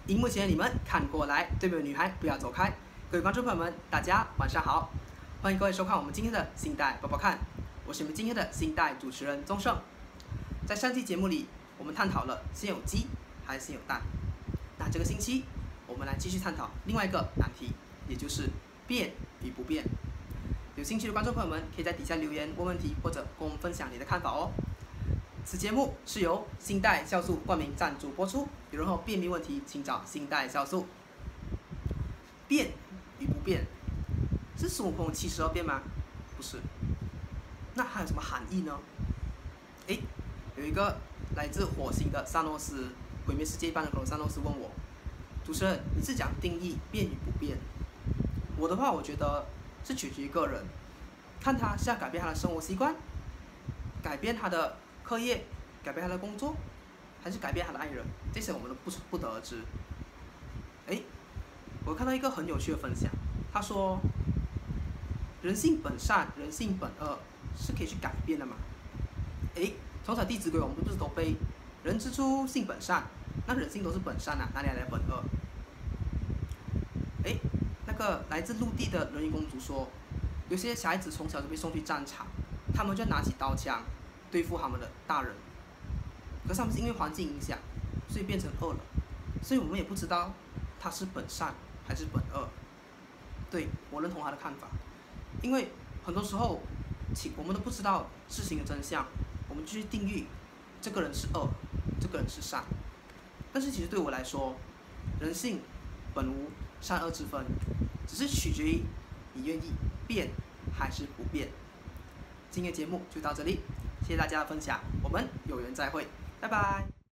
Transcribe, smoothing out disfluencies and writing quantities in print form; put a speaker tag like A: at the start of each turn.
A: 荧幕前的你们看过来，对面的女孩不要走开。各位观众朋友们，大家晚上好，欢迎各位收看我们今天的新代宝宝看，我是你们今天的新代主持人宗盛。在上期节目里，我们探讨了先有鸡还是先有蛋。那这个星期，我们来继续探讨另外一个难题，也就是变与不变。有兴趣的观众朋友们，可以在底下留言问问题，或者跟我们分享你的看法哦。此节目是由新代酵素冠名赞助播出。有任何便秘问题，请找新代酵素。变与不变，是孙悟空72变吗？不是。那还有什么含义呢？有一个来自火星的萨诺斯，毁灭世界一般的萨诺斯问我，主持人，你是讲定义变与不变？我的话，我觉得是取决于个人，看他是要改变他的生活习惯，改变他的课业，改变他的工作，还是改变他的爱人，这些我们都不得而知。我看到一个很有趣的分享，他说，人性本善，人性本恶是可以去改变的嘛？从小《弟子规》我们不是都背“人之初，性本善”，那人性都是本善啊，哪里来的本恶？那个来自陆地的人鱼公主说，有些小孩子从小就被送去战场，他们就拿起刀枪对付他们的大人，可是他们是因为环境影响，所以变成恶了，所以我们也不知道他是本善还是本恶。对，我认同他的看法，因为很多时候我们都不知道事情的真相，我们就去定义这个人是恶，这个人是善。但是其实对我来说，人性本无善恶之分，只是取决于你愿意变还是不变。今天的节目就到这里，谢谢大家的分享，我们有缘再会，拜拜。